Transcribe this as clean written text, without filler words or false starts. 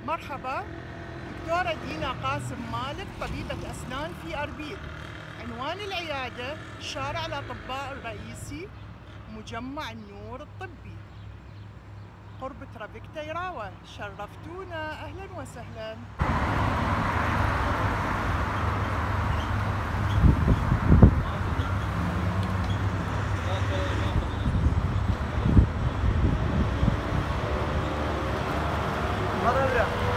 مرحبا، دكتورة دينا قاسم مالك، طبيبة أسنان في أربيل. عنوان العيادة شارع الأطباء الرئيسي، مجمع النور الطبي، قرب ترافيكتا يراوة. شرفتونا، أهلا وسهلا. مرة